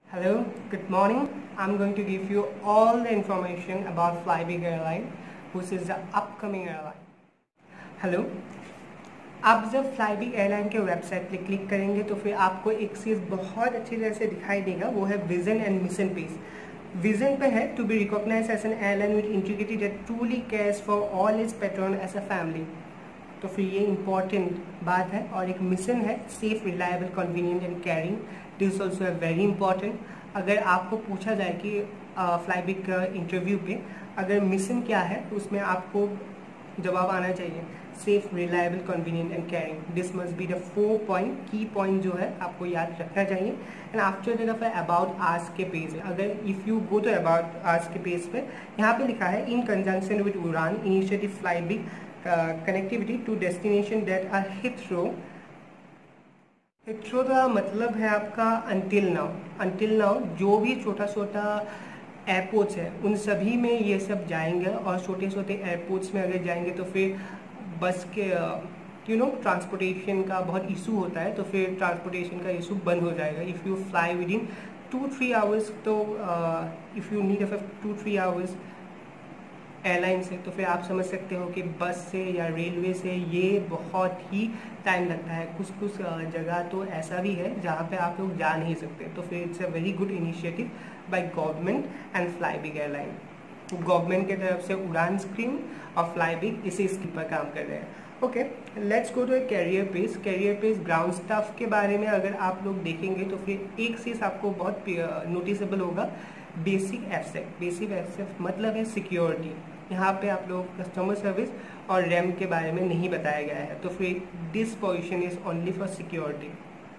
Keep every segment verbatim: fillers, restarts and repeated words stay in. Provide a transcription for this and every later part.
Hello, good morning. I'm going to give you all the information about Flybe Airline, which is the upcoming airline. Hello. आप जब Flybe Airline के website पे click करेंगे तो फिर आपको एक चीज़ बहुत अच्छी तरह से दिखाई देगा, वो है vision and mission page. Vision पे है to be recognised as an airline with integrity that truly cares for all its patron as a family. तो फिर ये इम्पॉर्टेंट बात है. और एक मिशन है safe, reliable, convenient and caring. This also है वेरी इंपॉर्टेंट. अगर आपको पूछा जाए कि फ्लाईबी का इंटरव्यू पे अगर मिशन क्या है तो उसमें आपको जवाब आना चाहिए safe, reliable, convenient and caring. This must be the four point की पॉइंट जो है आपको याद रखना चाहिए. And after that about ask के पेज, अगर if you go to about ask के पेज पे यहाँ पे लिखा है in conjunction with Udan initiative Flybe connectivity to destination that are Heathrow. Heathrow का मतलब है आपका अंटिल नाउ. अंटिल नाउ जो भी छोटा छोटा एयरपोर्ट्स है उन सभी में ये सब जाएंगे. और छोटे छोटे एयरपोर्ट्स में अगर जाएंगे तो फिर बस के यू नो ट्रांसपोर्टेशन का बहुत इशू होता है, तो फिर ट्रांसपोर्टेशन का इशू बंद हो जाएगा. If you fly within two three hours, तो if you need a two three hours airline से, तो फिर आप समझ सकते हो कि बस से या रेलवे से ये बहुत ही टाइम लगता है. कुछ कुछ जगह तो ऐसा भी है जहाँ पे आप लोग जा नहीं सकते. तो फिर it's a very good initiative by government and Flybe airline. Government की तरफ से उड़ान स्कीम और फ्लाईबी इसी स्कीम पर काम कर रहे हैं. Okay, let's go to a career page. Career page ground staff के बारे में अगर आप लोग देखेंगे तो फिर एक चीज़ आपको बहुत नोटिसेबल होगा, बेसिक एफसेक. बेसिक एफसेक मतलब है सिक्योरिटी. यहाँ पे आप लोग कस्टमर सर्विस और रैम के बारे में नहीं बताया गया है. तो फिर this position is only for security.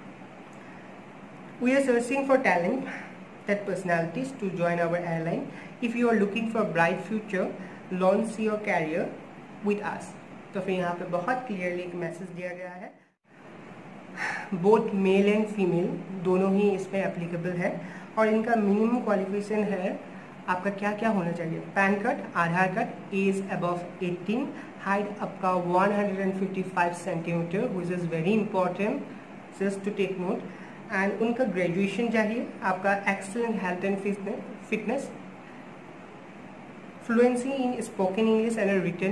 We are searching for talent that personalities to join our airline. If you are looking for a bright future, launch your career with us. तो फिर यहाँ पे बहुत क्लियरली एक message दिया गया है. Both male and female दोनों ही इसमें एप्लीकेबल है. और इनका मिनिमम क्वालिफिकेशन है आपका क्या क्या होना चाहिए. PAN card, Aadhaar card, age above eighteen, height आपका one hundred fifty five centimeter which is very important, just to take note. And उनका ग्रेजुएशन चाहिए, आपका excellent health and fitness, fluency in spoken English and written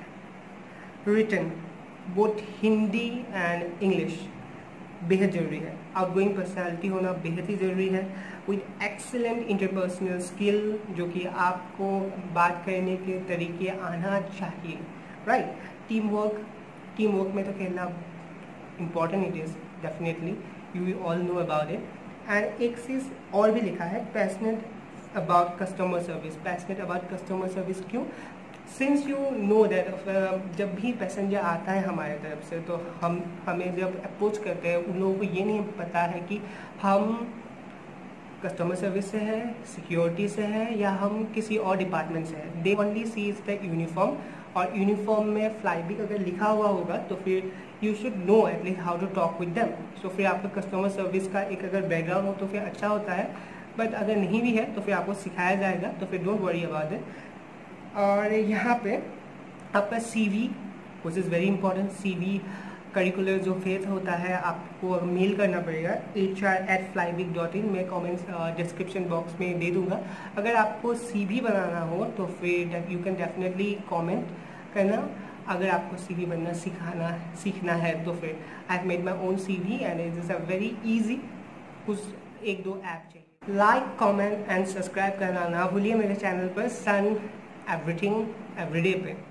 written both Hindi and English बेहद ज़रूरी है. Outgoing personality होना बेहद ही ज़रूरी है. विद एक्सेलेंट इंटरपर्सनल स्किल, जो कि आपको बात करने के तरीके आना चाहिए. Right. Team work, team work में तो खेलना important it is definitely. You all know about it. And एक चीज़ और भी लिखा है, passionate about customer service. Passionate about customer service क्यों? सिंस यू नो दैट जब भी पैसेंजर आता है हमारे तरफ से, तो हम हमें जब अप्रोच करते हैं उन लोगों को ये नहीं पता है कि हम कस्टमर सर्विस से है, सिक्योरिटी से है, या हम किसी और डिपार्टमेंट से है. They only sees the uniform. और यूनिफॉर्म में फ्लाईबी अगर लिखा हुआ होगा तो फिर you should know at least how to talk with them. So फिर आपका कस्टमर सर्विस का एक अगर बैकग्राउंड हो तो फिर अच्छा होता है. बट अगर नहीं भी है तो फिर आपको सिखाया जाएगा, तो फिर डोंट वरी अबाउट इट. और यहाँ पे आपका CV which is very important. CV curricular जो फेज होता है आपको मेल करना पड़ेगा H R at Flybe dot in. मैं कॉमेंट्स डिस्क्रिप्शन बॉक्स में दे दूँगा. अगर आपको सीवी बनाना हो तो फिर यू कैन डेफिनेटली कमेंट करना. अगर आपको सीवी बनना सिखाना सीखना है तो फिर I have made my own CV and it is a very easy. कुछ एक दो ऐप चाहिए. लाइक, कमेंट एंड सब्सक्राइब करना ना भूलिए मेरे चैनल पर सन एवरीथिंग एवरीडे पे.